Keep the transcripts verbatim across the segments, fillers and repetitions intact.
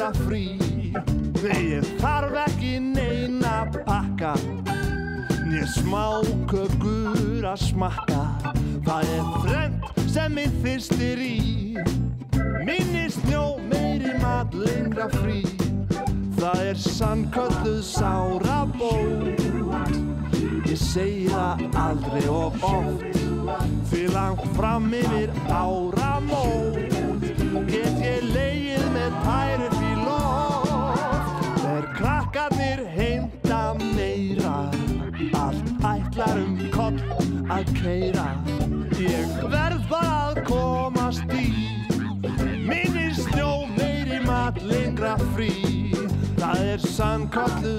lengra frí. Ég þarf ekki neina pakka, né smákökur að smakka. Það er þrennt sem mig þyrstir í, minni snjó, meiri mat, lengra frí. Það er sannkölluð sárabót. Ég segi það aldrei of oft, því langt fram yfir áramót get ég legið með tær upp í loft. Þegar krakkarnir heimta meira, allt ætlar um koll að keyra. Ég verð bara að komast í, minni snjó, meiri mat, lengra frí. Það er sannkölluð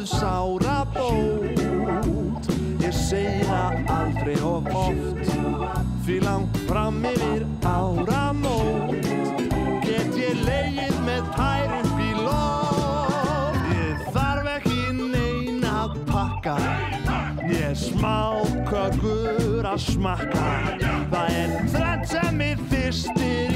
sárabót. Ég segi það aldrei of oft, því langt fram yfir áramót get ég legið með tær upp í loft. Ég þarf ekki neina að pakka, né smákökur að smakka. Það er þrennt sem mig þyrstir